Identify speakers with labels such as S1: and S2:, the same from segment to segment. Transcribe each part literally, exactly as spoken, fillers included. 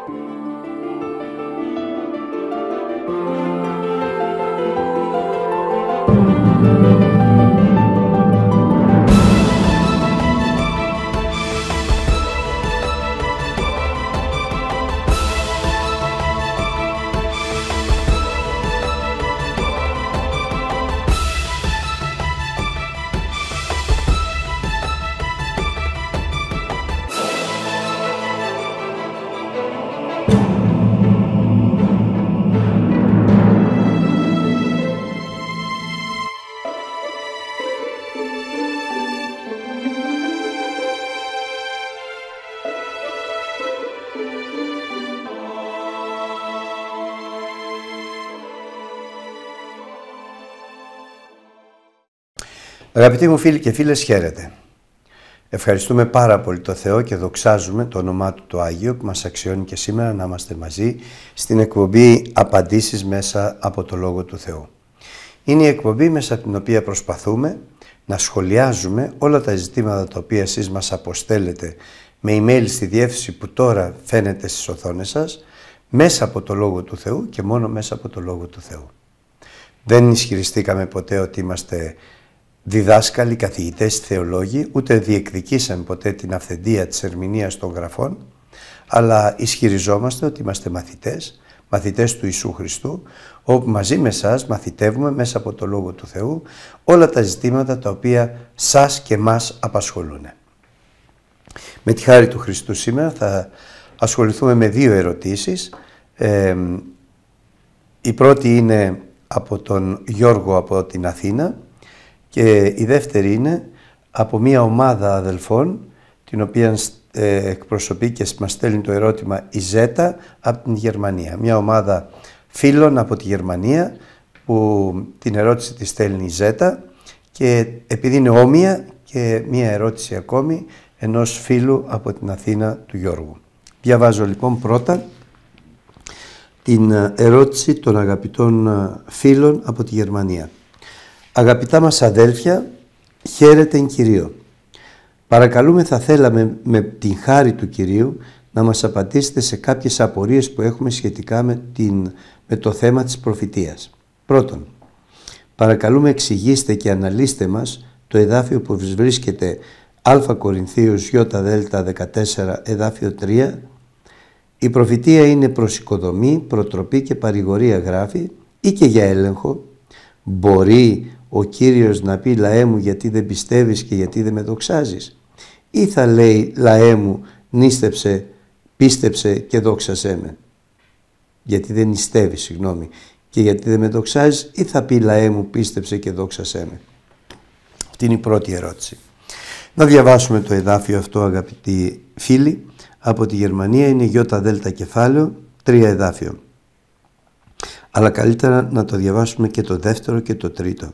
S1: Αγαπητοί μου φίλοι και φίλες, χαίρετε. Ευχαριστούμε πάρα πολύ το Θεό και δοξάζουμε το όνομά Του το Άγιο που μας αξιώνει και σήμερα να είμαστε μαζί στην εκπομπή Απαντήσεις μέσα από το Λόγο του Θεού. Είναι η εκπομπή μέσα από την οποία προσπαθούμε να σχολιάζουμε όλα τα ζητήματα τα οποία εσείς μας αποστέλλετε με email στη διεύθυνση που τώρα φαίνεται στις οθόνες σας, μέσα από το Λόγο του Θεού και μόνο μέσα από το Λόγο του Θεού. Δεν ισχυριστήκαμε ποτέ ότι είμαστε διδάσκαλοι, καθηγητές, θεολόγοι, ούτε διεκδικήσαμε ποτέ την αυθεντία της ερμηνείας των γραφών, αλλά ισχυριζόμαστε ότι είμαστε μαθητές, μαθητές του Ιησού Χριστού, όπου μαζί με σας μαθητεύουμε μέσα από το Λόγο του Θεού όλα τα ζητήματα τα οποία σας και μας απασχολούν. Με τη χάρη του Χριστού σήμερα θα ασχοληθούμε με δύο ερωτήσεις. Ε, η πρώτη είναι από τον Γιώργο από την Αθήνα, και η δεύτερη είναι από μια ομάδα αδελφών, την οποία ε, εκπροσωπεί και μας στέλνει το ερώτημα η Ζέτα από την Γερμανία. Μια ομάδα φίλων από τη Γερμανία που την ερώτηση τη στέλνει η Ζέτα, και επειδή είναι όμοια και μια ερώτηση ακόμη ενός φίλου από την Αθήνα, του Γιώργου. Διαβάζω λοιπόν πρώτα την ερώτηση των αγαπητών φίλων από τη Γερμανία. Αγαπητά μας αδέλφια, χαίρετε εν Κυρίω. Παρακαλούμε, θα θέλαμε με την χάρη του Κυρίου να μας απαντήσετε σε κάποιες απορίες που έχουμε σχετικά με, την, με το θέμα της προφητείας. Πρώτον, παρακαλούμε εξηγήστε και αναλύστε μας το εδάφιο που βρίσκεται Α Κορινθίους Ι Δ δεκατέσσερα εδάφιο τρία. Η προφητεία είναι προς οικοδομή, προτροπή και παρηγορία, γράφει, ή και για έλεγχο. Μπορεί ο Κύριος να πει λαέ μου γιατί δεν πιστεύεις και γιατί δεν με δοξάζεις, ή θα λέει λαέ μου νίστεψε, πίστεψε και δόξασέ με, γιατί δεν νηστεύεις, συγγνώμη, και γιατί δεν με δοξάζεις, ή θα πει λαέ μου πίστεψε και δόξασέ με. Αυτή είναι η πρώτη ερώτηση. Να διαβάσουμε το εδάφιο αυτό, αγαπητοί φίλοι, από τη Γερμανία. Είναι Ι Δ κεφάλαιο, τρία εδάφιο. Αλλά καλύτερα να το διαβάσουμε και το δεύτερο και το τρίτο.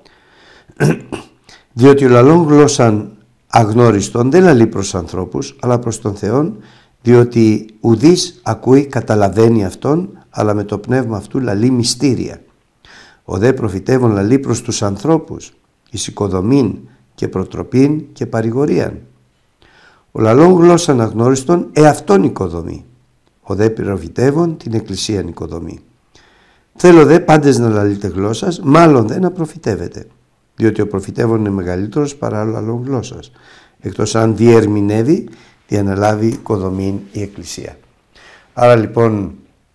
S1: Διότι ο λαλών γλώσσαν αγνώριστον δεν λαλεί προς ανθρώπους, αλλά προς τον Θεόν, διότι ουδής ακούει, καταλαβαίνει αυτόν, αλλά με το πνεύμα αυτού λαλεί μυστήρια. Ο δε προφητεύων λαλεί προς τους ανθρώπους, εις οικοδομήν και προτροπήν και παρηγορίαν. Ο λαλών γλώσσαν αγνώριστον εαυτόν οικοδομή, ο δε προφητεύων την εκκλησίαν οικοδομή. Θέλω δε πάντες να λαλείτε γλώσσας, μάλλον δε να προφητεύετε, διότι ο προφητεύων είναι μεγαλύτερος παρά ο λαλών γλώσσας, εκτός αν διερμηνεύει, διαναλάβει οικοδομήν η Εκκλησία. Άρα λοιπόν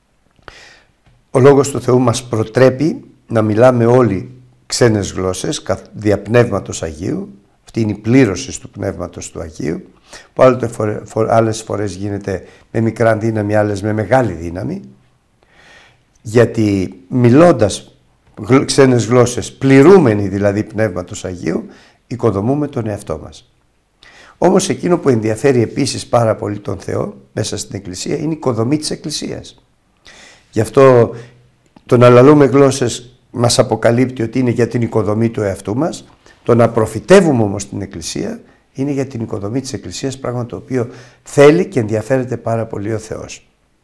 S1: ο Λόγος του Θεού μας προτρέπει να μιλάμε όλοι ξένες γλώσσες δια Πνεύματος Αγίου. Αυτή είναι η πλήρωση του Πνεύματος του Αγίου, που άλλες φορές γίνεται με μικρά δύναμη, άλλες με μεγάλη δύναμη, γιατί μιλώντας ξένες γλώσσες, πληρούμενοι δηλαδή Πνεύματος Αγίου, οικοδομούμε τον εαυτό μας. Όμως εκείνο που ενδιαφέρει επίσης πάρα πολύ τον Θεό μέσα στην Εκκλησία είναι η οικοδομή της Εκκλησίας. Γι' αυτό το να λαλούμε γλώσσες μας αποκαλύπτει ότι είναι για την οικοδομή του εαυτού μας. Το να προφητεύουμε όμως την Εκκλησία είναι για την οικοδομή της Εκκλησίας, πράγμα το οποίο θέλει και ενδιαφέρεται πάρα πολύ ο Θεός.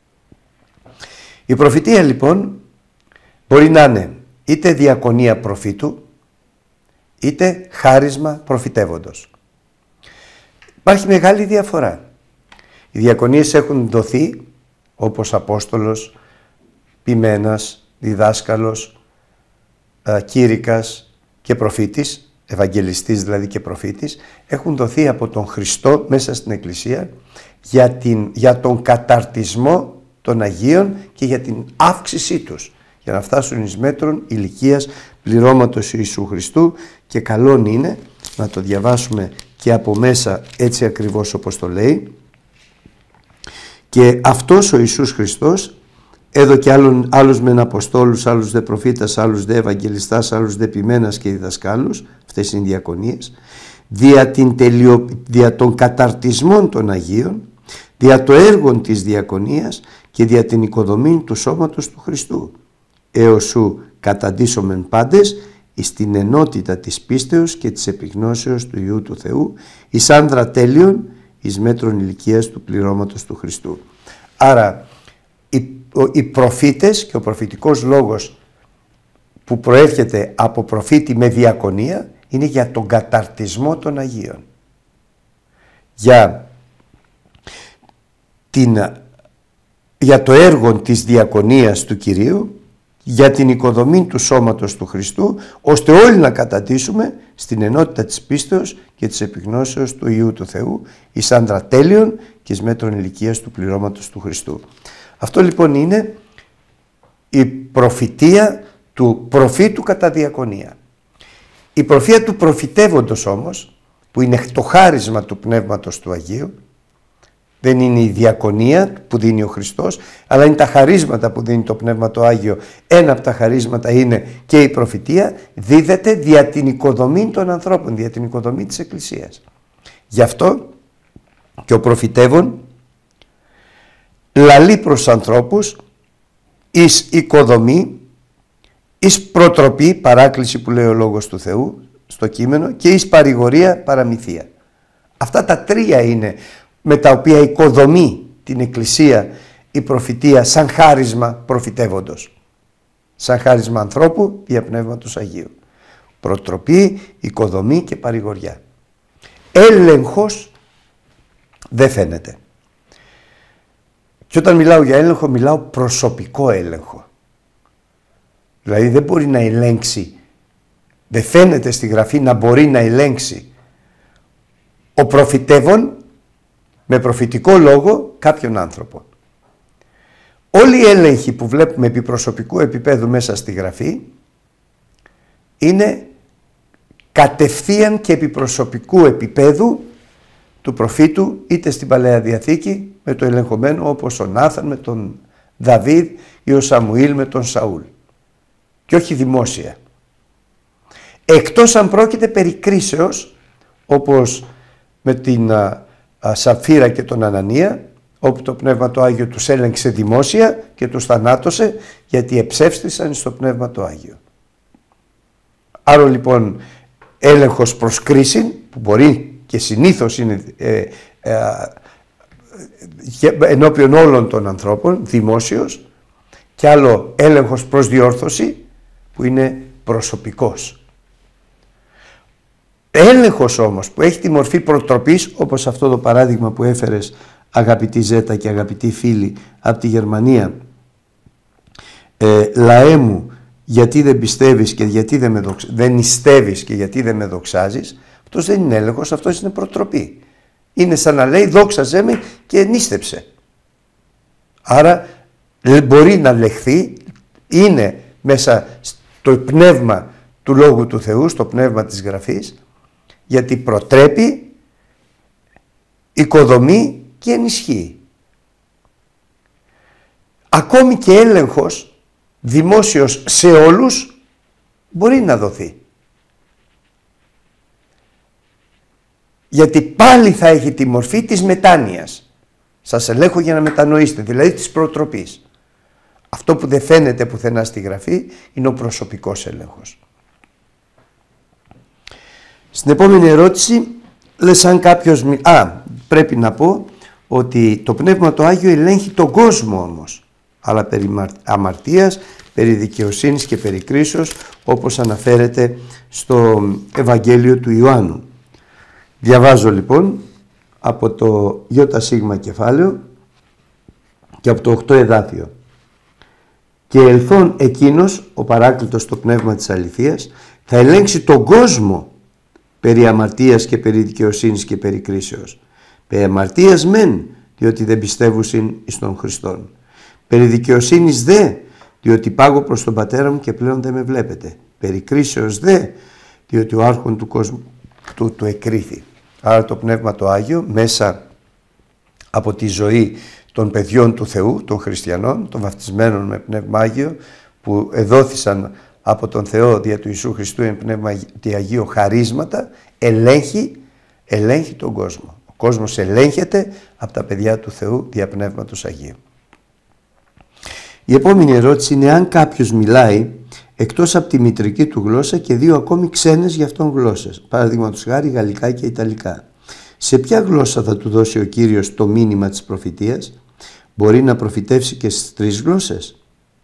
S1: Η προφητεία λοιπόν μπορεί να είναι είτε διακονία προφήτου, είτε χάρισμα προφητεύοντος. Υπάρχει μεγάλη διαφορά. Οι διακονίες έχουν δοθεί όπως Απόστολος, Ποιμένας, Διδάσκαλος, Κήρυκας και Προφήτης, Ευαγγελιστής δηλαδή και Προφήτης, έχουν δοθεί από τον Χριστό μέσα στην Εκκλησία για, την, για τον καταρτισμό των Αγίων και για την αύξησή τους, για να φτάσουν εις μέτρον ηλικίας πληρώματος Ιησού Χριστού. Και καλόν είναι να το διαβάσουμε και από μέσα έτσι ακριβώς όπως το λέει. Και αυτός ο Ιησούς Χριστός έδωκε άλλον, άλλους μεν Αποστόλους, άλλους δε προφήτας, άλλους δε Ευαγγελιστάς, άλλους δε ποιμένας και διδασκάλους, αυτές είναι οι διακονίες, δια, την τελειο, δια των καταρτισμών των Αγίων, δια το έργο της διακονίας και δια την οικοδομή του σώματος του Χριστού, έως σου καταντήσομεν πάντες εις την ενότητα της πίστεως και της επιγνώσεως του Υιού του Θεού, εις άνδρα τέλειον, εις μέτρον ηλικίας του πληρώματος του Χριστού. Άρα οι, οι προφήτες και ο προφητικός λόγος που προέρχεται από προφήτη με διακονία είναι για τον καταρτισμό των Αγίων, για, την, για το έργο της διακονίας του Κυρίου, για την οικοδομή του σώματος του Χριστού, ώστε όλοι να κατατήσουμε στην ενότητα της πίστεως και της επιγνώσεως του Υιού του Θεού, εις άνδρα τέλειον και εις μέτρον ηλικίας του πληρώματος του Χριστού. Αυτό λοιπόν είναι η προφητεία του προφήτου κατά διακονία. Η προφήτεια του προφητεύοντος όμως, που είναι το χάρισμα του Πνεύματος του Αγίου, δεν είναι η διακονία που δίνει ο Χριστός, αλλά είναι τα χαρίσματα που δίνει το Πνεύμα το Άγιο. Ένα από τα χαρίσματα είναι και η προφητεία, δίδεται δια την οικοδομή των ανθρώπων, δια την οικοδομή της Εκκλησίας. Γι' αυτό και ο προφητεύων λαλεί προς ανθρώπους εις οικοδομή, εις προτροπή, παράκληση που λέει ο Λόγος του Θεού στο κείμενο, και εις παρηγορία, παραμυθία. Αυτά τα τρία είναι με τα οποία οικοδομεί την Εκκλησία η προφητεία σαν χάρισμα προφητεύοντος, σαν χάρισμα ανθρώπου δια Πνεύματος Αγίου. Προτροπή, οικοδομή και παρηγοριά. Έλεγχος δεν φαίνεται. Και όταν μιλάω για έλεγχο, μιλάω προσωπικό έλεγχο. Δηλαδή δεν μπορεί να ελέγξει, δεν φαίνεται στη Γραφή να μπορεί να ελέγξει ο προφητεύων με προφητικό λόγο κάποιον άνθρωπο. Όλοι οι έλεγχοι που βλέπουμε επί προσωπικού επίπεδου μέσα στη Γραφή είναι κατευθείαν και επί προσωπικού επίπεδου του προφήτου, είτε στην Παλαιά Διαθήκη με το ελεγχομένο όπως ο Νάθαν με τον Δαβίδ ή ο Σαμουήλ με τον Σαούλ, και όχι δημόσια. Εκτός αν πρόκειται περί κρίσεως, όπως με την α, α, Σαφίρα και τον Ανανία, όπου το Πνεύμα το Άγιο τους έλεγξε δημόσια και τους θανάτωσε γιατί εψεύστησαν στο Πνεύμα το Άγιο. Άρα λοιπόν έλεγχος προς κρίση, που μπορεί και συνήθως είναι ε, ε, ε, ενώπιον όλων των ανθρώπων, δημόσιος, και άλλο έλεγχος προς διόρθωση που είναι προσωπικός. Έλεγχος όμως που έχει τη μορφή προτροπής, όπως αυτό το παράδειγμα που έφερες αγαπητή Ζέτα και αγαπητοί φίλοι από τη Γερμανία, ε, λαέ μου, γιατί δεν πιστεύεις και γιατί δεν, με δοξ... δεν νηστεύεις και γιατί δεν με δοξάζεις, αυτός δεν είναι έλεγχος, αυτός είναι προτροπή. Είναι σαν να λέει δόξαζέ με και νήστεψε. Άρα μπορεί να λεχθεί, είναι μέσα στο πνεύμα του Λόγου του Θεού, στο πνεύμα της Γραφής, γιατί προτρέπει, οικοδομεί και ενισχύει. Ακόμη και έλεγχος δημόσιος σε όλους μπορεί να δοθεί. Γιατί πάλι θα έχει τη μορφή της μετάνοιας. Σας ελέγχω για να μετανοήσετε, δηλαδή της προτροπής. Αυτό που δεν φαίνεται πουθενά στη Γραφή είναι ο προσωπικός έλεγχος. Στην επόμενη ερώτηση, λες αν κάποιος... Α, πρέπει να πω ότι το Πνεύμα το Άγιο ελέγχει τον κόσμο όμως, αλλά περί αμαρτίας, περί δικαιοσύνης και περί κρίσεως, όπως αναφέρεται στο Ευαγγέλιο του Ιωάννου. Διαβάζω λοιπόν από το ΙΣ κεφάλαιο και από το οκτώ εδάφιο. Και ελθόν εκείνος, ο παράκλητος στο πνεύμα της αληθείας, θα ελέγξει τον κόσμο περί αμαρτίας και περί δικαιοσύνης και περί κρίσεως. Περί αμαρτίας μεν, διότι δεν πιστεύουσιν εις τον Χριστόν. Περί δικαιοσύνης δε, διότι πάγω προς τον Πατέρα μου και πλέον δεν με βλέπετε. Περί κρίσεως δε, διότι ο άρχον του κόσμου του, του εκρίθη. Άρα το Πνεύμα το Άγιο μέσα από τη ζωή των παιδιών του Θεού, των χριστιανών, των βαφτισμένων με Πνεύμα Άγιο, που εδόθησαν από τον Θεό δια του Ιησού Χριστού εν Πνεύμα Αγίο χαρίσματα, ελέγχει, ελέγχει τον κόσμο. Ο κόσμος ελέγχεται από τα παιδιά του Θεού δια Πνεύματος Αγίου. Η επόμενη ερώτηση είναι αν κάποιος μιλάει εκτός από τη μητρική του γλώσσα και δύο ακόμη ξένες για αυτόν γλώσσες, παραδείγματος χάρη γαλλικά και ιταλικά. Σε ποια γλώσσα θα του δώσει ο Κύριος το μήνυμα της προφητείας? Μπορεί να προφητεύσει και στις τρεις γλώσσες?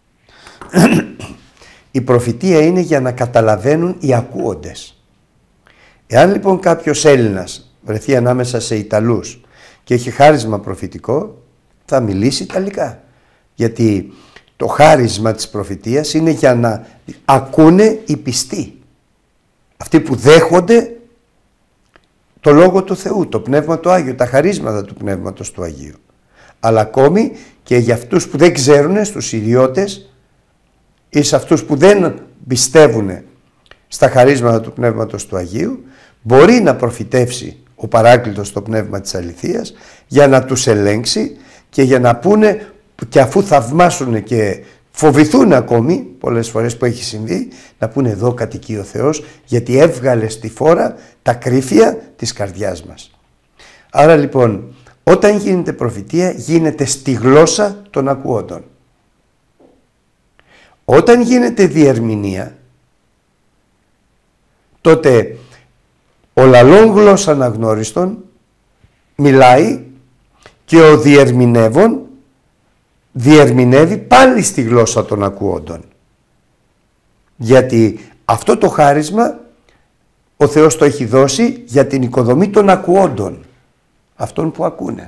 S1: Η προφητεία είναι για να καταλαβαίνουν οι ακούοντες. Εάν λοιπόν κάποιος Έλληνας βρεθεί ανάμεσα σε Ιταλούς και έχει χάρισμα προφητικό, θα μιλήσει Ιταλικά. Γιατί το χάρισμα της προφητείας είναι για να ακούνε οι πιστοί. Αυτοί που δέχονται το Λόγο του Θεού, το Πνεύμα του Άγιο, τα χαρίσματα του Πνεύματος του Αγίου. Αλλά ακόμη και για αυτούς που δεν ξέρουν, στους ιδιώτες ή σε αυτούς που δεν πιστεύουν στα χαρίσματα του Πνεύματος του Αγίου, μπορεί να προφητεύσει ο παράκλητος το Πνεύμα της αληθείας για να τους ελέγξει και για να πούνε, και αφού θαυμάσουν και φοβηθούν ακόμη πολλές φορές που έχει συμβεί, να πούνε εδώ κατοικεί ο Θεός, γιατί έβγαλε στη φόρα τα κρύφια της καρδιάς μας. Άρα λοιπόν, όταν γίνεται προφητεία, γίνεται στη γλώσσα των ακουόντων. Όταν γίνεται διερμηνία, τότε ο λαλών γλώσσα αναγνώριστον μιλάει και ο διερμηνεύων διερμηνεύει πάλι στη γλώσσα των ακουόντων. Γιατί αυτό το χάρισμα ο Θεός το έχει δώσει για την οικοδομή των ακουόντων, αυτών που ακούνε.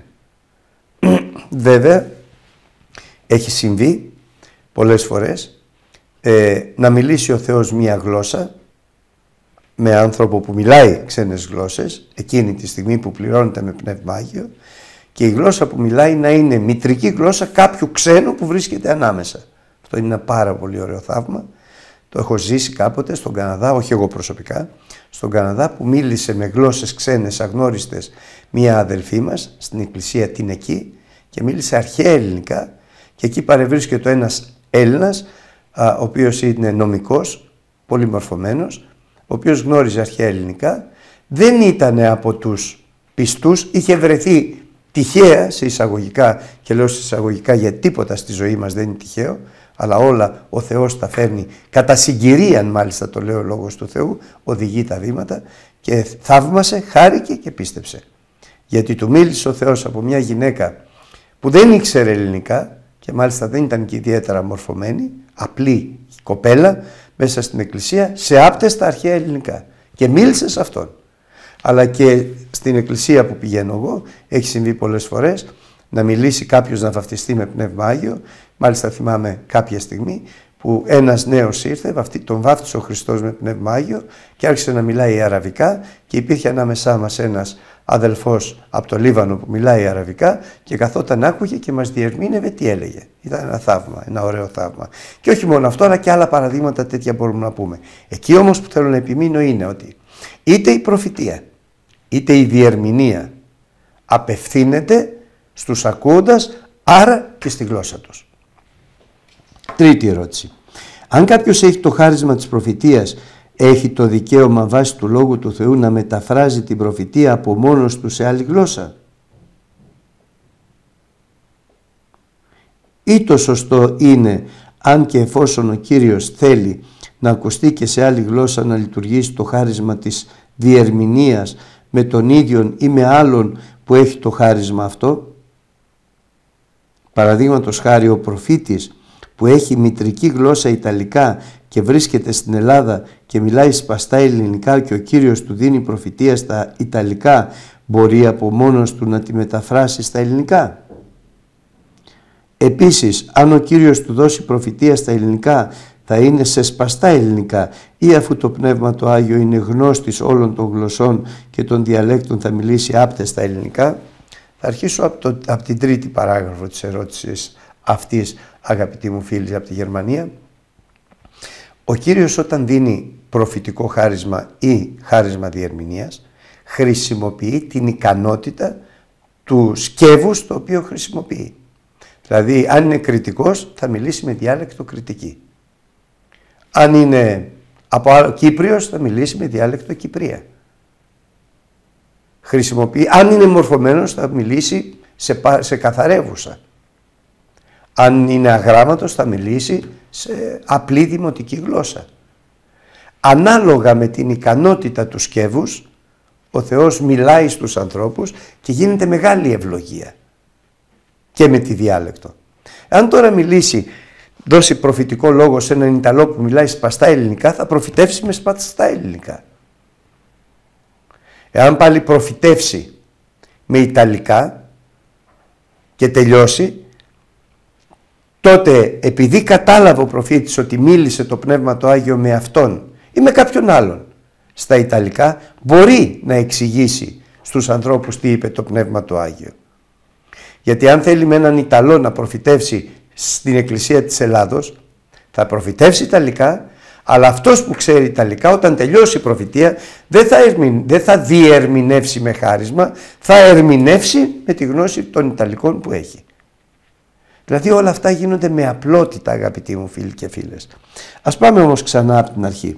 S1: Βέβαια, έχει συμβεί πολλές φορές ε, να μιλήσει ο Θεός μία γλώσσα με άνθρωπο που μιλάει ξένες γλώσσες, εκείνη τη στιγμή που πληρώνεται με Πνεύμα Άγιο, και η γλώσσα που μιλάει να είναι μητρική γλώσσα κάποιου ξένου που βρίσκεται ανάμεσα. Αυτό είναι ένα πάρα πολύ ωραίο θαύμα. Το έχω ζήσει κάποτε στον Καναδά, όχι εγώ προσωπικά, στον Καναδά, που μίλησε με γλώσσες ξένες αγνώριστες μία αδελφή μας στην εκκλησία την εκεί και μίλησε αρχαία ελληνικά, και εκεί παρευρίσκεται ένας Έλληνας, α, ο οποίος είναι νομικός, πολύ μορφωμένος, ο οποίος γνώριζε αρχαία ελληνικά, δεν ήταν από τους πιστούς, είχε βρεθεί τυχαία, σε εισαγωγικά, και λέω σε εισαγωγικά γιατί τίποτα στη ζωή μας δεν είναι τυχαίο, αλλά όλα ο Θεός τα φέρνει κατά συγκυρίαν, μάλιστα το λέω ο Λόγος του Θεού, οδηγεί τα βήματα, και θαύμασε, χάρηκε και πίστεψε. Γιατί του μίλησε ο Θεός από μια γυναίκα που δεν ήξερε ελληνικά και μάλιστα δεν ήταν και ιδιαίτερα μορφωμένη, απλή κοπέλα μέσα στην εκκλησία, σε άπτεστα αρχαία ελληνικά, και μίλησε σε αυτόν. Αλλά και στην εκκλησία που πηγαίνω εγώ έχει συμβεί πολλές φορές να μιλήσει κάποιος να βαφτιστεί με Πνεύμα Άγιο. Μάλιστα θυμάμαι κάποια στιγμή που ένας νέος ήρθε, τον βάφτισε ο Χριστός με Πνεύμα Άγιο και άρχισε να μιλάει αραβικά, και υπήρχε ανάμεσά μας ένας αδελφός από το Λίβανο που μιλάει αραβικά και καθόταν άκουγε και μας διερμήνευε τι έλεγε. Ήταν ένα θαύμα, ένα ωραίο θαύμα. Και όχι μόνο αυτό, αλλά και άλλα παραδείγματα τέτοια μπορούμε να πούμε. Εκεί όμως που θέλω να επιμείνω είναι ότι είτε η προφητεία είτε η διερμηνία απευθύνεται στους ακούοντας, άρα και στη γλώσσα τους. Τρίτη ερώτηση. Αν κάποιος έχει το χάρισμα της προφητείας, έχει το δικαίωμα βάσει του Λόγου του Θεού να μεταφράζει την προφητεία από μόνος του σε άλλη γλώσσα? Ή το σωστό είναι, αν και εφόσον ο Κύριος θέλει να ακουστεί και σε άλλη γλώσσα, να λειτουργήσει το χάρισμα της διερμηνίας με τον ίδιον ή με άλλον που έχει το χάρισμα αυτό? Παραδείγματος χάρη, ο προφήτης που έχει μητρική γλώσσα Ιταλικά και βρίσκεται στην Ελλάδα και μιλάει σπαστά ελληνικά και ο Κύριος του δίνει προφητεία στα Ιταλικά, μπορεί από μόνος του να τη μεταφράσει στα ελληνικά? Επίσης, αν ο Κύριος του δώσει προφητεία στα ελληνικά, θα είναι σε σπαστά ελληνικά, ή αφού το Πνεύμα το Άγιο είναι γνώστης όλων των γλωσσών και των διαλέκτων θα μιλήσει άπτεστα ελληνικά. Θα αρχίσω από, το, από την τρίτη παράγραφο της ερώτησης αυτής, αγαπητοί μου φίλοι από τη Γερμανία. Ο Κύριος όταν δίνει προφητικό χάρισμα ή χάρισμα διερμηνίας, χρησιμοποιεί την ικανότητα του σκεύους το οποίο χρησιμοποιεί. Δηλαδή, αν είναι κριτικός, θα μιλήσει με διάλεκτο κριτική. Αν είναι από Κύπριος, θα μιλήσει με διάλεκτο Κυπρία. Χρησιμοποιεί, αν είναι μορφωμένος, θα μιλήσει σε, σε καθαρεύουσα. Αν είναι αγράμματος, θα μιλήσει σε απλή δημοτική γλώσσα. Ανάλογα με την ικανότητα του σκεύους, ο Θεός μιλάει στους ανθρώπους και γίνεται μεγάλη ευλογία. Και με τη διάλεκτο. Αν τώρα μιλήσει, δώσει προφητικό λόγο σε έναν Ιταλό που μιλάει σπαστά ελληνικά, θα προφητεύσει με σπαστά ελληνικά. Εάν πάλι προφητεύσει με Ιταλικά και τελειώσει, τότε επειδή κατάλαβε ο προφήτης ότι μίλησε το Πνεύμα το Άγιο με αυτόν ή με κάποιον άλλον στα Ιταλικά, μπορεί να εξηγήσει στους ανθρώπους τι είπε το Πνεύμα το Άγιο. Γιατί αν θέλει με έναν Ιταλό να προφητεύσει στην Εκκλησία της Ελλάδος, θα προφητεύσει Ιταλικά, αλλά αυτός που ξέρει Ιταλικά όταν τελειώσει η προφητεία δεν θα, ερμην, δεν θα διερμηνεύσει με χάρισμα, θα ερμηνεύσει με τη γνώση των Ιταλικών που έχει. Δηλαδή όλα αυτά γίνονται με απλότητα, αγαπητοί μου φίλοι και φίλες. Ας πάμε όμως ξανά από την αρχή.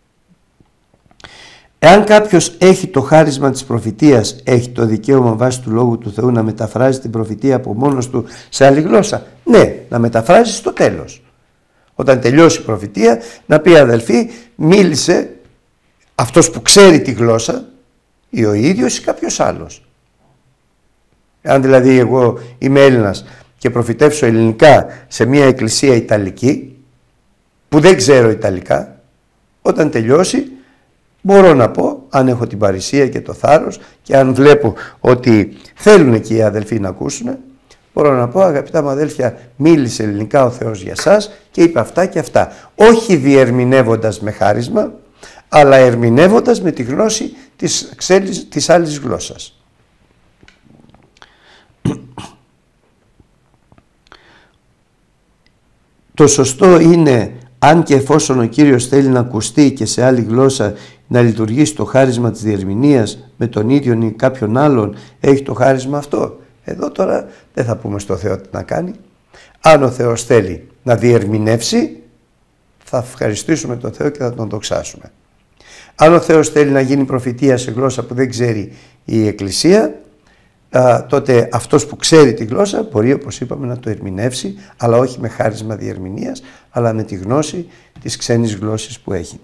S1: Εάν κάποιος έχει το χάρισμα της προφητείας, έχει το δικαίωμα βάσει του Λόγου του Θεού να μεταφράζει την προφητεία από μόνος του σε άλλη γλώσσα. Ναι, να μεταφράζει στο τέλος. Όταν τελειώσει η προφητεία, να πει αδελφοί, μίλησε αυτός που ξέρει τη γλώσσα ή ο ίδιος ή κάποιος άλλος. Αν δηλαδή εγώ είμαι Έλληνας και προφητεύσω ελληνικά σε μια εκκλησία Ιταλική που δεν ξέρω Ιταλικά, όταν τελειώσει μπορώ να πω, αν έχω την παρησία και το θάρρος και αν βλέπω ότι θέλουν και οι αδελφοί να ακούσουν, μπορώ να πω, αγαπητά μου αδέλφια, μίλησε ελληνικά ο Θεός για σας και είπε αυτά και αυτά. Όχι διερμηνεύοντας με χάρισμα, αλλά ερμηνεύοντας με τη γνώση της, ξέλης, της άλλης γλώσσας. Το σωστό είναι, αν και εφόσον ο Κύριος θέλει να ακουστεί και σε άλλη γλώσσα, να λειτουργήσει το χάρισμα της διερμηνίας με τον ίδιο ή κάποιον άλλον, έχει το χάρισμα αυτό. Εδώ τώρα δεν θα πούμε στο Θεό τι να κάνει. Αν ο Θεός θέλει να διερμηνεύσει, θα ευχαριστήσουμε τον Θεό και θα τον δοξάσουμε. Αν ο Θεός θέλει να γίνει προφητεία σε γλώσσα που δεν ξέρει η Εκκλησία, α, τότε αυτός που ξέρει τη γλώσσα μπορεί, όπως είπαμε, να το ερμηνεύσει, αλλά όχι με χάρισμα διερμηνίας, αλλά με τη γνώση της ξένης γλώσσης που έχει.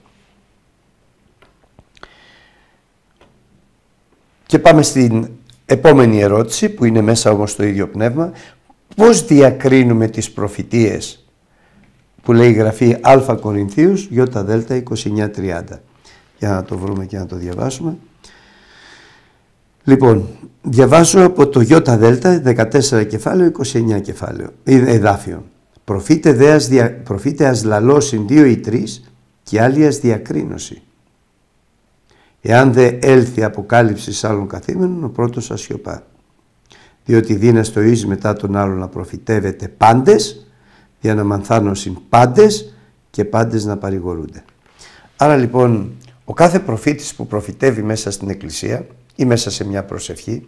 S1: Και πάμε στην επόμενη ερώτηση, που είναι μέσα όμως στο ίδιο πνεύμα. Πώς διακρίνουμε τις προφητείες που λέει η Γραφή Α Κορινθίους Ι Δ είκοσι εννιά τριάντα. Για να το βρούμε και να το διαβάσουμε. Λοιπόν, διαβάζω από το Ι Δ δεκατέσσερα κεφάλαιο, είκοσι εννιά κεφάλαιο, εδάφιο. Προφήτε δέας δια, προφήτε ας λαλώσιν δύο ή τρεις και άλλοι ας διακρίνωση. Εάν δε έλθει αποκάλυψη άλλων καθήμενων, ο πρώτος ασιωπά. Διότι δύναστο εις μετά τον άλλον να προφητεύεται πάντες, για να μανθάνωσιν πάντες και πάντες να παρηγορούνται. Άρα λοιπόν, ο κάθε προφήτης που προφητεύει μέσα στην Εκκλησία ή μέσα σε μια προσευχή,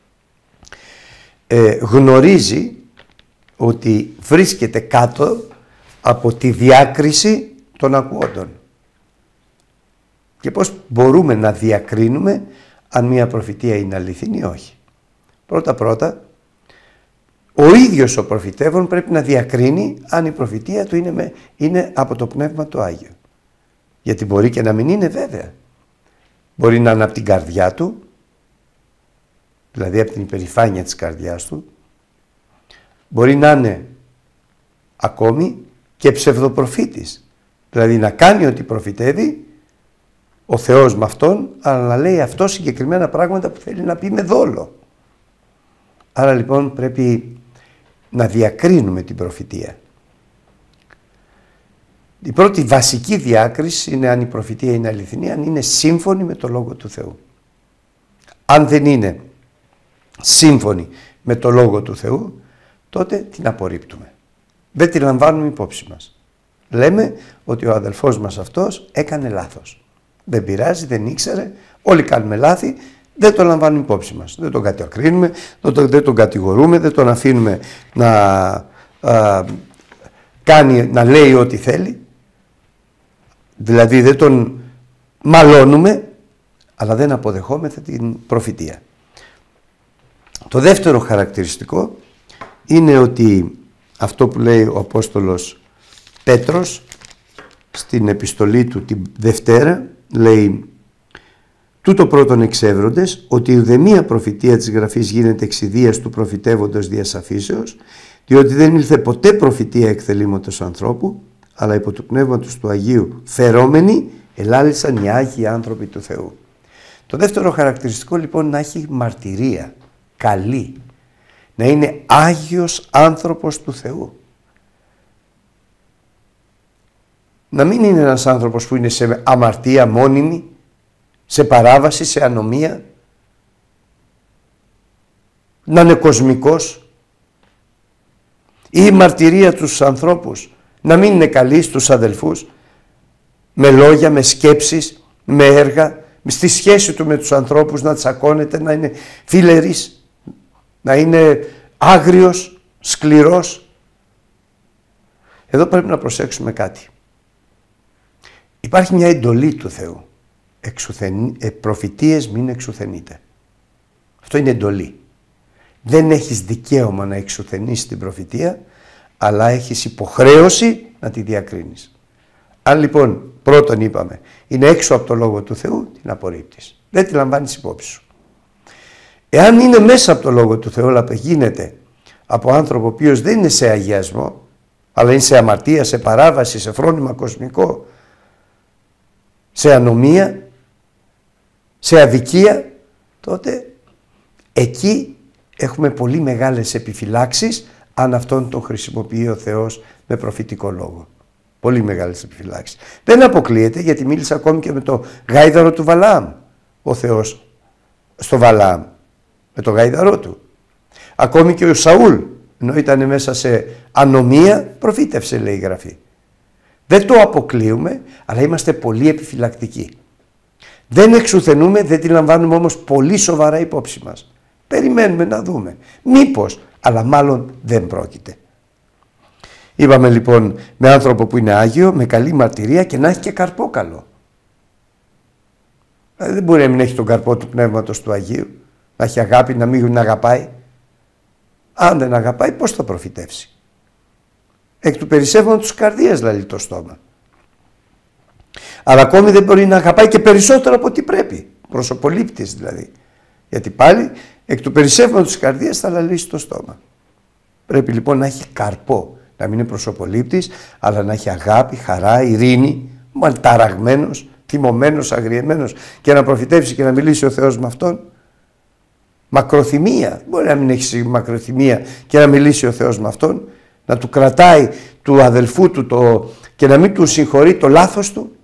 S1: ε, γνωρίζει ότι βρίσκεται κάτω από τη διάκριση των ακούοντων. Και πώς μπορούμε να διακρίνουμε αν μια προφητεία είναι αληθινή ή όχι. Πρώτα-πρώτα, ο ίδιος ο προφητεύων πρέπει να διακρίνει αν η προφητεία του είναι, με, είναι από το Πνεύμα το Άγιο. Γιατί μπορεί και να μην είναι, βέβαια. Μπορεί να είναι από την καρδιά του, δηλαδή από την υπερηφάνεια της καρδιάς του. Μπορεί να είναι ακόμη και ψευδοπροφήτης. Δηλαδή να κάνει ότι προφητεύει ο Θεός με αυτόν, αλλά να λέει αυτό συγκεκριμένα πράγματα που θέλει να πει με δόλο. Άρα λοιπόν πρέπει να διακρίνουμε την προφητεία. Η πρώτη βασική διάκριση είναι αν η προφητεία είναι αληθινή, αν είναι σύμφωνη με το Λόγο του Θεού. Αν δεν είναι σύμφωνη με το Λόγο του Θεού, τότε την απορρίπτουμε. Δεν τη λαμβάνουμε υπόψη μας. Λέμε ότι ο αδελφός μας αυτός έκανε λάθος. Δεν πειράζει, δεν ήξερε, όλοι κάνουμε λάθη, δεν το λαμβάνουμε υπόψη μας. Δεν τον κατακρίνουμε, δεν τον κατηγορούμε, δεν τον αφήνουμε να, α, κάνει, να λέει ό,τι θέλει. Δηλαδή δεν τον μαλώνουμε, αλλά δεν αποδεχόμεθα την προφητεία. Το δεύτερο χαρακτηριστικό είναι ότι αυτό που λέει ο Απόστολος Πέτρος στην επιστολή του την Δευτέρα, λέει «Τούτο πρώτον εξεύροντες, ότι η ουδεμία προφητεία της Γραφής γίνεται εξιδίας του προφητεύοντος διασαφήσεως, διότι δεν ήλθε ποτέ προφητεία εκ θελήματος ανθρώπου, αλλά υπό του Πνεύματος του Αγίου φερόμενοι ελάλησαν οι Άγιοι άνθρωποι του Θεού». Το δεύτερο χαρακτηριστικό λοιπόν να έχει μαρτυρία, καλή, να είναι Άγιος άνθρωπος του Θεού. Να μην είναι ένας άνθρωπος που είναι σε αμαρτία μόνιμη, σε παράβαση, σε ανομία, να είναι κοσμικός, ή η μαρτυρία τους ανθρώπους να μην είναι καλή στους αδελφούς, με λόγια, με σκέψεις, με έργα, στη σχέση του με τους ανθρώπους να τσακώνεται, να είναι φιλερής, να είναι άγριος, σκληρός. Εδώ πρέπει να προσέξουμε κάτι. Υπάρχει μια εντολή του Θεού. Εξουθεν... Ε, προφητείες μην εξουθενείτε. Αυτό είναι εντολή. Δεν έχεις δικαίωμα να εξουθενείς την προφητεία, αλλά έχεις υποχρέωση να τη διακρίνεις. Αν λοιπόν πρώτον είπαμε είναι έξω από το Λόγο του Θεού, την απορρίπτεις. Δεν τη λαμβάνεις υπόψη σου. Εάν είναι μέσα από το Λόγο του Θεού, αλλά γίνεται από άνθρωπο ο οποίος δεν είναι σε αγιασμό, αλλά είναι σε αμαρτία, σε παράβαση, σε φρόνημα κοσμικό, σε ανομία, σε αδικία, τότε εκεί έχουμε πολύ μεγάλες επιφυλάξεις αν αυτόν τον χρησιμοποιεί ο Θεός με προφητικό λόγο. Πολύ μεγάλες επιφυλάξεις. Δεν αποκλείεται, γιατί μίλησε ακόμη και με το γάιδαρο του Βαλαάμ ο Θεός στο Βαλαάμ, με το γάιδαρό του. Ακόμη και ο Σαούλ, ενώ ήταν μέσα σε ανομία, προφήτευσε, λέει η Γραφή. Δεν το αποκλείουμε, αλλά είμαστε πολύ επιφυλακτικοί. Δεν εξουθενούμε, δεν τη λαμβάνουμε όμως πολύ σοβαρά υπόψη μας. Περιμένουμε να δούμε. Μήπως, αλλά μάλλον δεν πρόκειται. Είπαμε λοιπόν με άνθρωπο που είναι Άγιο, με καλή μαρτυρία και να έχει και καρπό καλό. Δηλαδή δεν μπορεί να μην έχει τον καρπό του Πνεύματος του Αγίου, να έχει αγάπη, να μην αγαπάει. Αν δεν αγαπάει, πώς θα προφητεύσει? Εκ του περισσεύματος της καρδίας δηλαδή το στόμα. Αλλά ακόμη δεν μπορεί να αγαπάει και περισσότερο από ό,τι πρέπει. Προσωπολήπτης δηλαδή. Γιατί πάλι εκ του περισσεύματος της καρδίας θα λαλήσει το στόμα. Πρέπει λοιπόν να έχει καρπό. Να μην είναι προσωπολήπτης, αλλά να έχει αγάπη, χαρά, ειρήνη, ταραγμένος, θυμωμένος, αγριεμένος και να προφητεύσει και να μιλήσει ο Θεός με αυτόν. Μακροθυμία. Μπορεί να μην έχει μακροθυμία και να μιλήσει ο Θεός με αυτόν. Να του κρατάει του αδελφού του το, και να μην του συγχωρεί το λάθος του.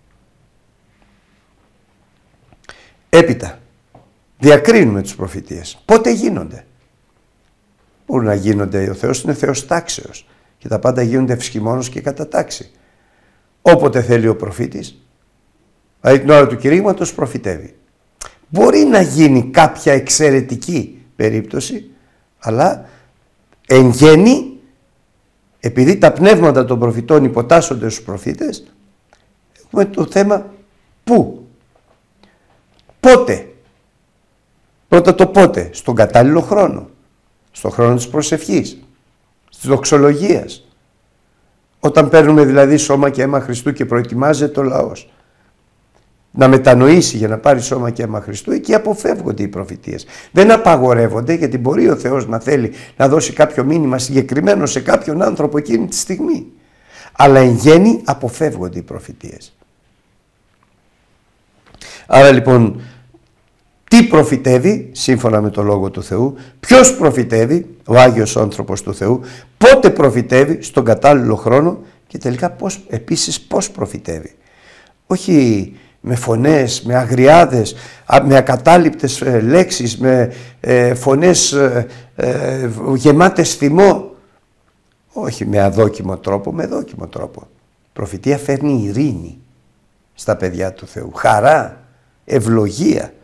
S1: Έπειτα, διακρίνουμε τους προφητείες. Πότε γίνονται? Μπορούν να γίνονται, ο Θεός είναι Θεός τάξεως και τα πάντα γίνονται ευσχημόνως και κατά τάξη. Όποτε θέλει ο προφήτης, δηλαδή την ώρα του κηρύγματος προφητεύει. Μπορεί να γίνει κάποια εξαιρετική περίπτωση, αλλά εν γέννη, επειδή τα πνεύματα των προφητών υποτάσσονται στους προφήτες, έχουμε το θέμα πού, πότε. Πρώτα το πότε, στον κατάλληλο χρόνο, στον χρόνο της προσευχής, της δοξολογίας. Όταν παίρνουμε δηλαδή σώμα και αίμα Χριστού και προετοιμάζεται ο λαός να μετανοήσει για να πάρει σώμα και αίμα Χριστού, εκεί αποφεύγονται οι προφητείες. Δεν απαγορεύονται, γιατί μπορεί ο Θεός να θέλει να δώσει κάποιο μήνυμα συγκεκριμένο σε κάποιον άνθρωπο εκείνη τη στιγμή. Αλλά εν γέννη αποφεύγονται οι προφητείες. Άρα λοιπόν, τι τι προφητεύει σύμφωνα με το Λόγο του Θεού, ποιος προφητεύει, ο Άγιος άνθρωπος του Θεού, πότε προφητεύει, στον κατάλληλο χρόνο και τελικά πώς, επίσης πώς προφητεύει. Όχι με φωνές, με αγριάδες, με ακατάληπτες ε, λέξεις, με ε, φωνές ε, ε, γεμάτες θυμό. Όχι με αδόκιμο τρόπο, με δόκιμο τρόπο. Προφητεία φέρνει ειρήνη στα παιδιά του Θεού, χαρά, ευλογία.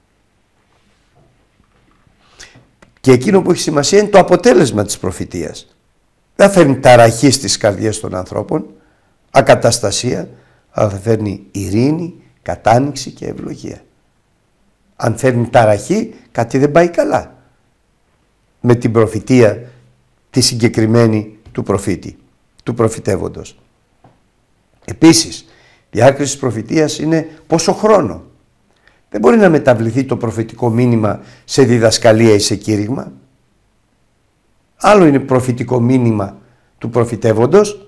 S1: Και εκείνο που έχει σημασία είναι το αποτέλεσμα της προφητείας. Δεν φέρνει ταραχή στις καρδιές των ανθρώπων, ακαταστασία, αλλά θα φέρνει ειρήνη, κατάνοιξη και ευλογία. Αν φέρνει ταραχή, κάτι δεν πάει καλά με την προφητεία τη συγκεκριμένη του προφήτη, του προφητεύοντος. Επίσης, διάκριση της προφητείας είναι πόσο χρόνο. Δεν μπορεί να μεταβληθεί το προφητικό μήνυμα σε διδασκαλία ή σε κήρυγμα. Άλλο είναι προφητικό μήνυμα του προφητεύοντος,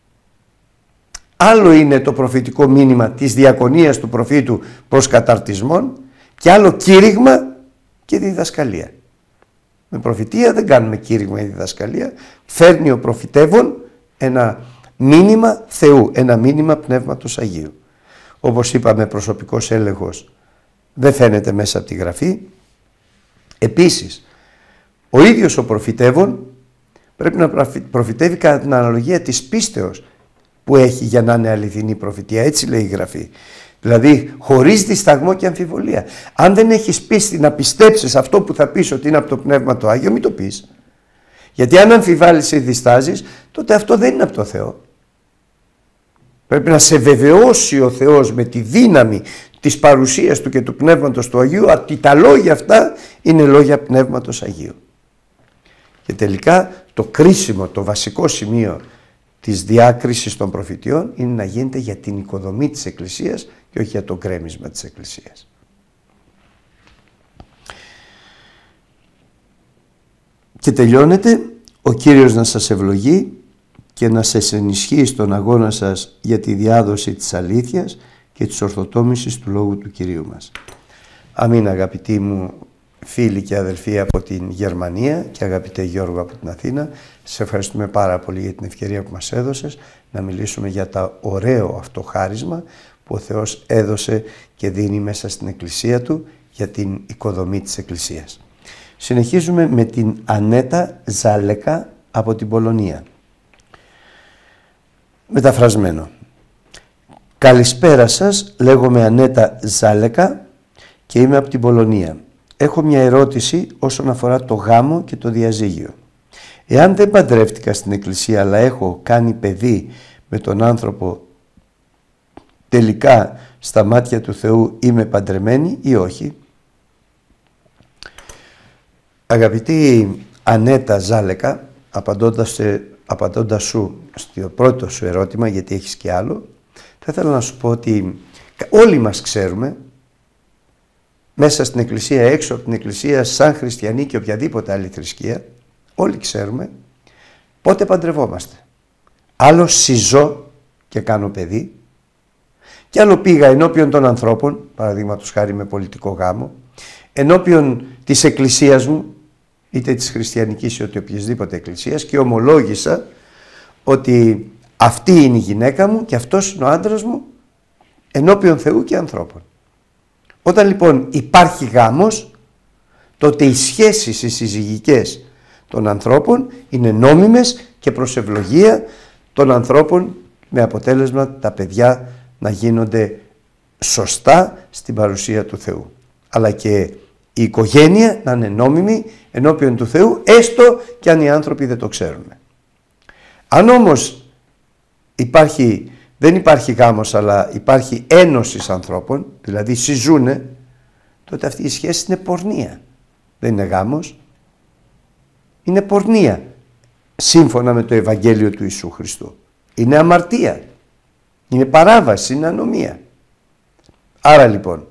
S1: άλλο είναι το προφητικό μήνυμα της διακονίας του προφήτου προς καταρτισμόν και άλλο κήρυγμα και διδασκαλία. Με προφητεία δεν κάνουμε κήρυγμα ή διδασκαλία, φέρνει ο προφητεύων ένα μήνυμα Θεού, ένα μήνυμα Πνεύματος Αγίου. Όπως είπαμε, προσωπικός έλεγχος δεν φαίνεται μέσα από τη Γραφή. Επίσης, ο ίδιος ο προφητεύων πρέπει να προφητεύει κατά την αναλογία της πίστεως που έχει για να είναι αληθινή προφητεία. Έτσι λέει η Γραφή. Δηλαδή χωρίς δισταγμό και αμφιβολία. Αν δεν έχεις πίστη να πιστέψεις αυτό που θα πεις ότι είναι από το Πνεύμα το Άγιο, μην το πεις. Γιατί αν αμφιβάλλεις ή διστάζεις, τότε αυτό δεν είναι από το Θεό. Πρέπει να σε βεβαιώσει ο Θεός με τη δύναμη της παρουσίας Του και του Πνεύματος του Αγίου ότι τα λόγια αυτά είναι λόγια Πνεύματος Αγίου. Και τελικά το κρίσιμο, το βασικό σημείο της διάκρισης των προφητιών είναι να γίνεται για την οικοδομή της Εκκλησίας και όχι για το γκρέμισμα της Εκκλησίας. Και τελειώνεται, ο Κύριος να σας ευλογεί και να σας ενισχύει στον αγώνα σας για τη διάδοση της αλήθειας και της ορθοτόμησης του Λόγου του Κυρίου μας. Αμήν, αγαπητοί μου φίλοι και αδελφοί από την Γερμανία και αγαπητέ Γιώργο από την Αθήνα. Σε ευχαριστούμε πάρα πολύ για την ευκαιρία που μας έδωσες να μιλήσουμε για το ωραίο αυτό χάρισμα που ο Θεός έδωσε και δίνει μέσα στην Εκκλησία Του για την οικοδομή της Εκκλησίας. Συνεχίζουμε με την Ανέτα Ζάλεκα από την Πολωνία. Μεταφρασμένο. Καλησπέρα σας, λέγομαι Ανέτα Ζάλεκα και είμαι από την Πολωνία. Έχω μια ερώτηση όσον αφορά το γάμο και το διαζύγιο. Εάν δεν παντρεύτηκα στην Εκκλησία αλλά έχω κάνει παιδί με τον άνθρωπο, τελικά στα μάτια του Θεού είμαι παντρεμένη ή όχι? Αγαπητή Ανέτα Ζάλεκα, απαντώντας, σε, απαντώντας σου στο πρώτο σου ερώτημα, γιατί έχεις και άλλο, θα ήθελα να σου πω ότι όλοι μας ξέρουμε, μέσα στην Εκκλησία, έξω από την Εκκλησία, σαν χριστιανοί και οποιαδήποτε άλλη θρησκεία, όλοι ξέρουμε πότε παντρευόμαστε. Άλλο συζώ και κάνω παιδί, και άλλο πήγα ενώπιον των ανθρώπων, παραδείγματος χάρη με πολιτικό γάμο, ενώπιον της Εκκλησίας μου, είτε της χριστιανικής είτε οποιασδήποτε εκκλησίας, και ομολόγησα ότι αυτή είναι η γυναίκα μου και αυτός είναι ο άντρας μου ενώπιον Θεού και ανθρώπων. Όταν λοιπόν υπάρχει γάμος, τότε οι σχέσεις οι συζυγικές των ανθρώπων είναι νόμιμες και προς ευλογία των ανθρώπων, με αποτέλεσμα τα παιδιά να γίνονται σωστά στην παρουσία του Θεού. Αλλά και η οικογένεια να είναι νόμιμη ενώπιον του Θεού, έστω και αν οι άνθρωποι δεν το ξέρουν. Αν όμως υπάρχει, δεν υπάρχει γάμος, αλλά υπάρχει ένωση ανθρώπων, δηλαδή συζούνε, τότε αυτή η σχέση είναι πορνεία. Δεν είναι γάμος, είναι πορνεία σύμφωνα με το Ευαγγέλιο του Ιησού Χριστού. Είναι αμαρτία, είναι παράβαση, είναι ανομία. Άρα λοιπόν,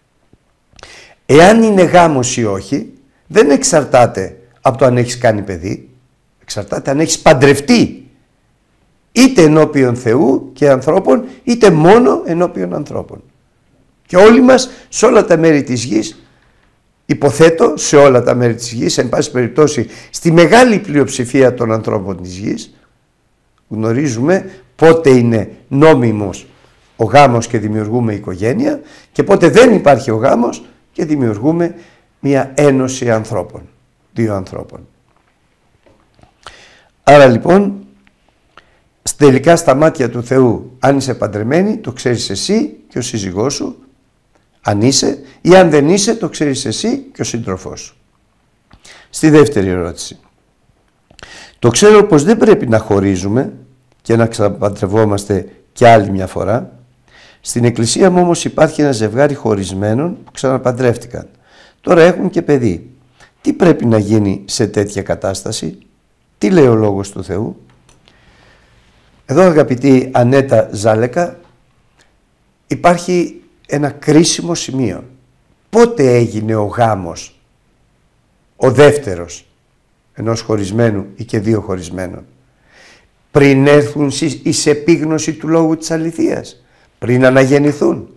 S1: εάν είναι γάμος ή όχι, δεν εξαρτάται από το αν έχεις κάνει παιδί, εξαρτάται αν έχεις παντρευτεί, είτε ενώπιον Θεού και ανθρώπων, είτε μόνο ενώπιον ανθρώπων. Και όλοι μας, σε όλα τα μέρη της γης, Υποθέτω σε όλα τα μέρη της γης, εν πάση περιπτώσει στη μεγάλη πλειοψηφία των ανθρώπων της γης, γνωρίζουμε πότε είναι νόμιμος ο γάμος και δημιουργούμε οικογένεια και πότε δεν υπάρχει ο γάμος και δημιουργούμε μια ένωση ανθρώπων, δύο ανθρώπων. Άρα λοιπόν, τελικά στα μάτια του Θεού, αν είσαι παντρεμένη, το ξέρεις εσύ και ο σύζυγός σου, αν είσαι, ή αν δεν είσαι, το ξέρεις εσύ και ο σύντροφός σου. Στη δεύτερη ερώτηση. Το ξέρω πως δεν πρέπει να χωρίζουμε και να ξαναπαντρευόμαστε κι άλλη μια φορά. Στην εκκλησία μου όμως υπάρχει ένα ζευγάρι χωρισμένων που ξαναπαντρεύτηκαν. Τώρα έχουν και παιδί. Τι πρέπει να γίνει σε τέτοια κατάσταση? Τι λέει ο Λόγος του Θεού? Εδώ, αγαπητή Ανέτα Ζάλεκα, υπάρχει ένα κρίσιμο σημείο. Πότε έγινε ο γάμος, ο δεύτερος, ενός χωρισμένου ή και δύο χωρισμένων? Πριν έρθουν εις επίγνωση του λόγου της αληθείας, πριν αναγεννηθούν,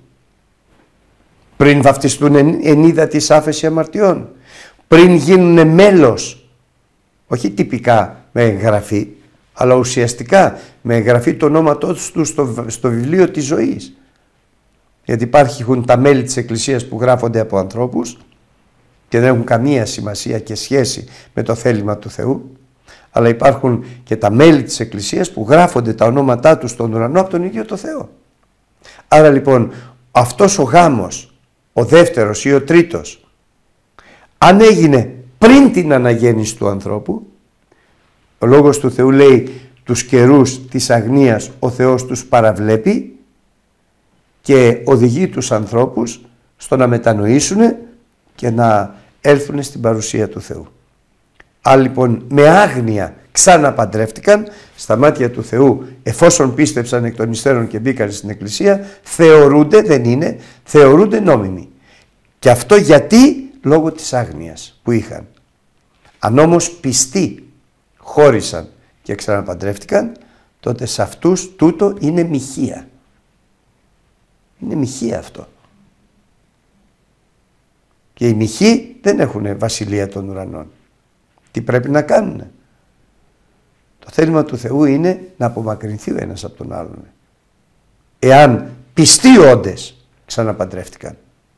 S1: πριν βαφτιστούν εν είδα της άφεση αμαρτιών, πριν γίνουν μέλος, όχι τυπικά με εγγραφή, αλλά ουσιαστικά με εγγραφή το ονόματός του στο, στο βιβλίο της ζωής. Γιατί υπάρχουν τα μέλη της Εκκλησίας που γράφονται από ανθρώπους και δεν έχουν καμία σημασία και σχέση με το θέλημα του Θεού, αλλά υπάρχουν και τα μέλη της Εκκλησίας που γράφονται τα ονόματά τους στον ουρανό από τον ίδιο το Θεό. Άρα λοιπόν αυτός ο γάμος, ο δεύτερος ή ο τρίτος, αν έγινε πριν την αναγέννηση του ανθρώπου, ο Λόγος του Θεού λέει τους καιρούς της αγνίας ο Θεός τους παραβλέπει και οδηγεί τους ανθρώπους στο να μετανοήσουν και να έλθουν στην παρουσία του Θεού. Αν λοιπόν με άγνοια ξαναπαντρεύτηκαν, στα μάτια του Θεού, εφόσον πίστεψαν εκ των υστέρων και μπήκαν στην Εκκλησία, θεωρούνται, δεν είναι, θεωρούνται νόμιμοι. Και αυτό γιατί? Λόγω της άγνοιας που είχαν. Αν όμως πιστοί χώρισαν και ξαναπαντρεύτηκαν, τότε σε αυτούς τούτο είναι μοιχεία. Είναι μοιχεία αυτό. Και οι μοιχοί δεν έχουν βασιλεία των ουρανών. Τι πρέπει να κάνουν? Το θέλημα του Θεού είναι να απομακρυνθεί ο ένας από τον άλλον. Εάν πιστοί όντες ξαναπαντρεύτηκαν,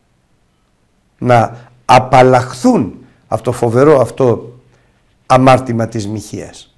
S1: να απαλλαχθούν από το φοβερό αυτό αμάρτημα της μοιχείας.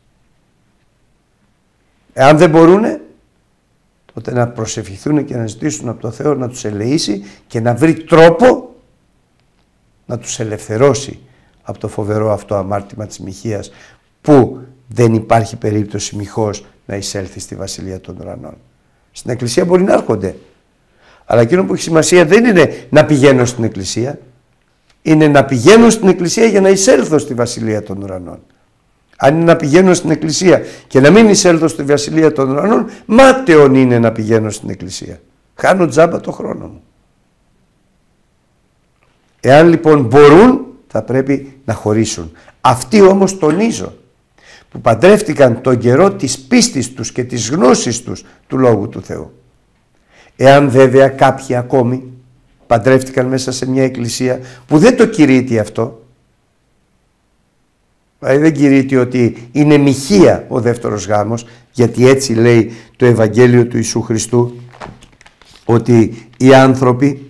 S1: Εάν δεν μπορούνε, τότε να προσευχηθούν και να ζητήσουν από το Θεό να τους ελεήσει και να βρει τρόπο να τους ελευθερώσει από το φοβερό αυτό αμάρτημα της μοιχείας, που δεν υπάρχει περίπτωση μοιχός να εισέλθει στη Βασιλεία των Ουρανών. Στην Εκκλησία μπορεί να έρχονται, αλλά εκείνο που έχει σημασία δεν είναι να πηγαίνω στην Εκκλησία, είναι να πηγαίνω στην Εκκλησία για να εισέλθω στη Βασιλεία των Ουρανών. Αν είναι να πηγαίνω στην Εκκλησία και να μην εισέλθω στη Βασιλεία των Ουρανών, μάταιον είναι να πηγαίνω στην Εκκλησία. Χάνω τζάμπα το χρόνο μου. Εάν λοιπόν μπορούν, θα πρέπει να χωρίσουν. Αυτοί όμως, τονίζω, που παντρεύτηκαν τον καιρό της πίστης τους και της γνώσης τους του Λόγου του Θεού. Εάν βέβαια κάποιοι ακόμη παντρεύτηκαν μέσα σε μια εκκλησία που δεν το κηρύττει αυτό, δηλαδή δεν κηρύττει ότι είναι μοιχεία ο δεύτερος γάμος, γιατί έτσι λέει το Ευαγγέλιο του Ιησού Χριστού, ότι οι άνθρωποι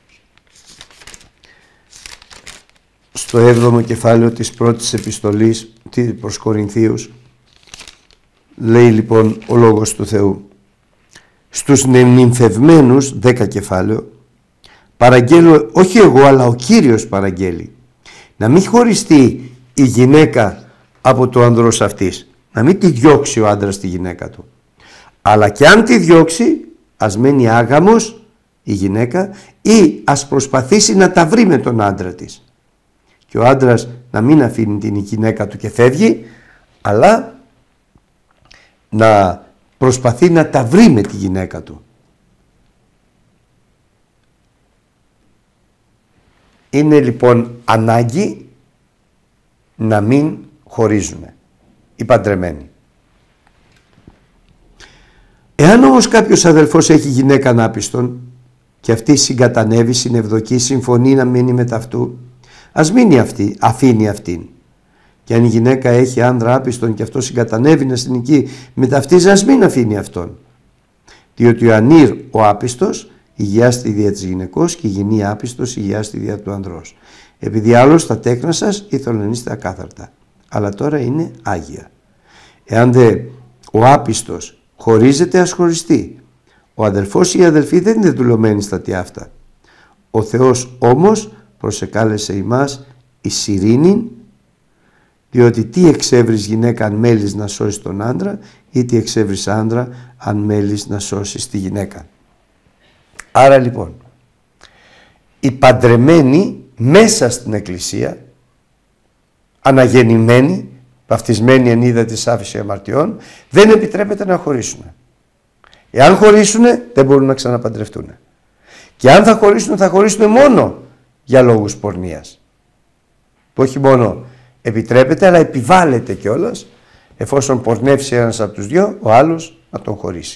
S1: στο έβδομο κεφάλαιο της πρώτης επιστολής προς Κορινθίους, λέει λοιπόν ο Λόγος του Θεού, στους νυμφευμένους, δέκα κεφάλαιο, παραγγέλω, όχι εγώ αλλά ο Κύριος παραγγέλει, να μην χωριστεί η γυναίκα από το άνδρος αυτής, να μην τη διώξει ο άντρας τη γυναίκα του, αλλά και αν τη διώξει, ας μένει άγαμος η γυναίκα ή ας προσπαθήσει να τα βρει με τον άντρα της. Και ο άντρας να μην αφήνει την γυναίκα του και φεύγει, αλλά να προσπαθεί να τα βρει με τη γυναίκα του. Είναι λοιπόν ανάγκη να μην χωρίζουν οι παντρεμένοι. Εάν όμως κάποιος αδελφός έχει γυναίκα ανάπιστον και αυτή συγκατανεύει, συνευδοκεί, συμφωνεί να μείνει με ταυτού, ας μείνει αυτή, αφήνει αυτήν. Και αν η γυναίκα έχει άνδρα άπιστον και αυτό συγκατανεύει να συνοικεί με ταυτίζει, ας μην αφήνει αυτόν. Διότι ο ανήρ ο άπιστος υγιάστη δια της γυναικός και η γυνή άπιστος υγιάστη δια του ανδρός. Επειδή άλλως τα τέκνα σας ήθελαν να είστε ακάθαρτα, αλλά τώρα είναι άγια. Εάν δε ο άπιστος χωρίζεται, ας χωριστεί. Ο αδελφός ή η αδελφή δεν είναι δουλωμένοι στα τι αυτά. Ο Θεός όμως προσεκάλεσε ημάς εις ειρήνην, διότι τι εξεύρεις γυναίκα αν μέλεις να σώσεις τον άντρα ή τι εξεύρεις άντρα αν μέλεις να σώσεις τη γυναίκα. Άρα λοιπόν, οι παντρεμένοι μέσα στην Εκκλησία, αναγεννημένοι, βαφτισμένοι εν είδα της άφησης αμαρτιών, δεν επιτρέπεται να χωρίσουν. Εάν χωρίσουν, δεν μπορούν να ξαναπαντρευτούν. Και αν θα χωρίσουν, θα χωρίσουν μόνο για λόγους πορνείας. Που όχι μόνο επιτρέπεται, αλλά επιβάλλεται κιόλας, εφόσον πορνεύσει ένας από τους δυο, ο άλλος να τον χωρίσει.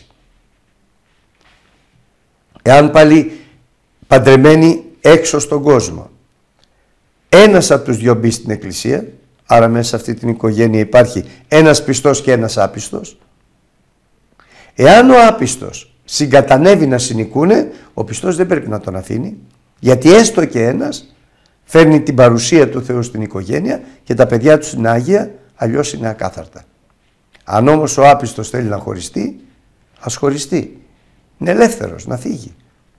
S1: Εάν πάλι παντρεμένοι έξω στον κόσμο, ένας από τους δυο μπει στην Εκκλησία, άρα μέσα σε αυτή την οικογένεια υπάρχει ένας πιστός και ένας άπιστος, εάν ο άπιστος συγκατανεύει να συνοικούνε, ο πιστός δεν πρέπει να τον αφήνει, γιατί έστω και ένας φέρνει την παρουσία του Θεού στην οικογένεια και τα παιδιά του είναι άγια, αλλιώς είναι ακάθαρτα. Αν όμως ο άπιστος θέλει να χωριστεί, ας χωριστεί. Είναι ελεύθερος να φύγει.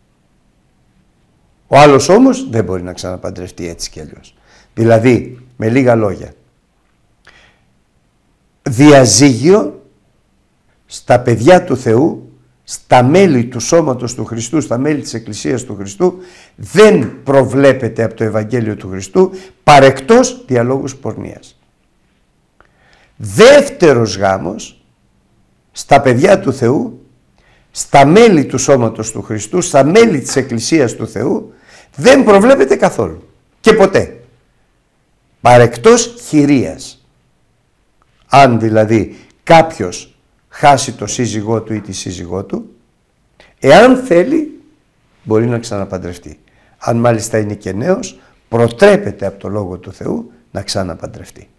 S1: Ο άλλος όμως δεν μπορεί να ξαναπαντρευτεί έτσι κι αλλιώς. Δηλαδή, με λίγα λόγια, διαζύγιο στα παιδιά του Θεού, στα μέλη του σώματος του Χριστού, στα μέλη της Εκκλησίας του Χριστού, δεν προβλέπεται από το Ευαγγέλιο του Χριστού παρεκτός διαλόγους πορνείας. Δεύτερος γάμος στα παιδιά του Θεού, στα μέλη του σώματος του Χριστού, στα μέλη της Εκκλησίας του Θεού, δεν προβλέπεται καθόλου και ποτέ. Παρεκτός χειρίας. Αν δηλαδή κάποιος χάσει το σύζυγό του ή τη σύζυγό του, εάν θέλει μπορεί να ξαναπαντρευτεί. Αν μάλιστα είναι και νέος, προτρέπεται από το Λόγο του Θεού να ξαναπαντρευτεί.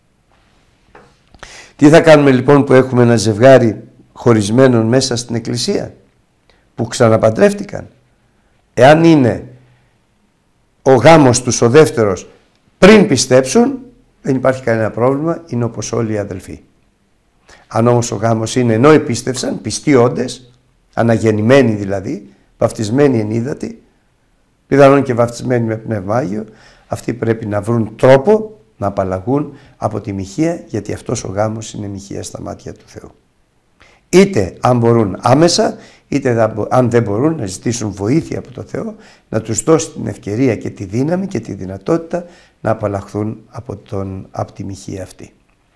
S1: Τι θα κάνουμε λοιπόν που έχουμε ένα ζευγάρι χωρισμένων μέσα στην Εκκλησία που ξαναπαντρεύτηκαν? Εάν είναι ο γάμος τους ο δεύτερος πριν πιστέψουν, δεν υπάρχει κανένα πρόβλημα, είναι όπως όλοι οι αδελφοί. Αν όμως ο γάμος είναι ενώ επίστευσαν, πιστοί όντες, αναγεννημένοι δηλαδή, βαφτισμένοι εν ύδατι, πιθανόν και βαφτισμένοι με Πνεύμα Άγιο, αυτοί πρέπει να βρουν τρόπο να απαλλαγούν από τη μοιχεία, γιατί αυτός ο γάμος είναι μοιχεία στα μάτια του Θεού. Είτε αν μπορούν άμεσα, είτε αν δεν μπορούν να ζητήσουν βοήθεια από το Θεό, να τους δώσει την ευκαιρία και τη δύναμη και τη δυνατότητα να απαλλαχθούν από, τον, από τη μοιχεία αυτή.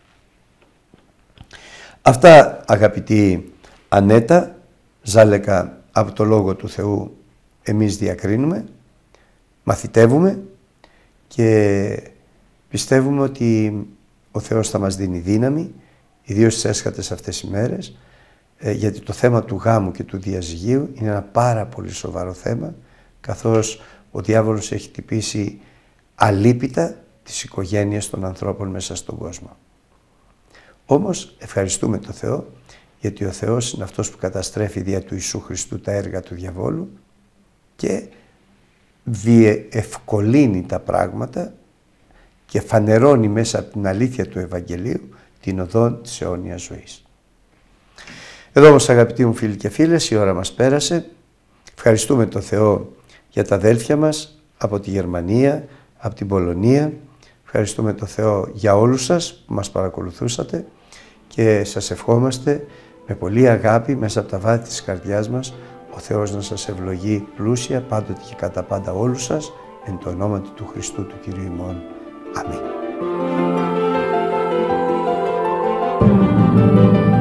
S1: Αυτά, αγαπητή Ανέτα, Ζάλεκα, από το Λόγο του Θεού εμείς διακρίνουμε, μαθητεύουμε και πιστεύουμε ότι ο Θεός θα μας δίνει δύναμη, ιδίως στις έσχατες αυτές οι μέρες, γιατί το θέμα του γάμου και του διαζυγίου είναι ένα πάρα πολύ σοβαρό θέμα, καθώς ο διάβολος έχει χτυπήσει αλίπητα τις οικογένειες των ανθρώπων μέσα στον κόσμο. Όμως ευχαριστούμε τον Θεό, γιατί ο Θεός είναι αυτός που καταστρέφει δια του Ιησού Χριστού τα έργα του διαβόλου και διευκολύνει τα πράγματα και φανερώνει μέσα από την αλήθεια του Ευαγγελίου την οδό της αιώνιας ζωής. Εδώ όμως, αγαπητοί μου φίλοι και φίλες, η ώρα μας πέρασε. Ευχαριστούμε τον Θεό για τα αδέλφια μας από τη Γερμανία, από την Πολωνία. Ευχαριστούμε τον Θεό για όλους σας που μας παρακολουθούσατε και σας ευχόμαστε με πολύ αγάπη μέσα από τα βάθη της καρδιάς μας ο Θεός να σας ευλογεί πλούσια πάντοτε και κατά πάντα όλους σας εν το ονόματι του Χριστού του Κυρίου ημών. Αμήν.